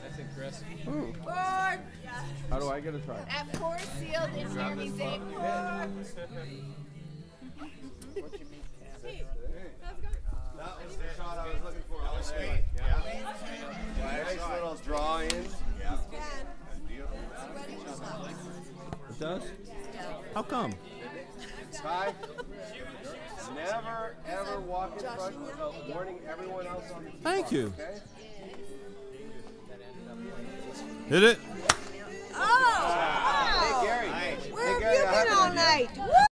That's impressive. Ooh. Four. How do I get a try? At four sealed in Jeremy's day. Four. That was the shot I was looking for. That was sweet. Yeah. Nice little draw in. Yeah. It does? How come? Ty, never ever walk in front without warning everyone else on the team. Thank you. Okay? Hit it. Oh! Hey, Gary. Where have you been all night?